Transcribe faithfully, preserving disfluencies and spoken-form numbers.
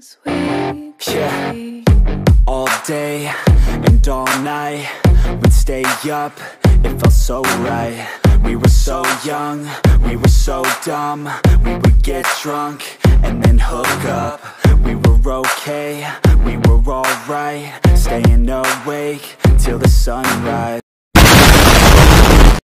'cause we could Yeah. be. All day and all night, we'd stay up, it felt so right. We were so young, we were so dumb. We would get drunk and then hook up. We were okay, we were alright, staying awake till the sunrise.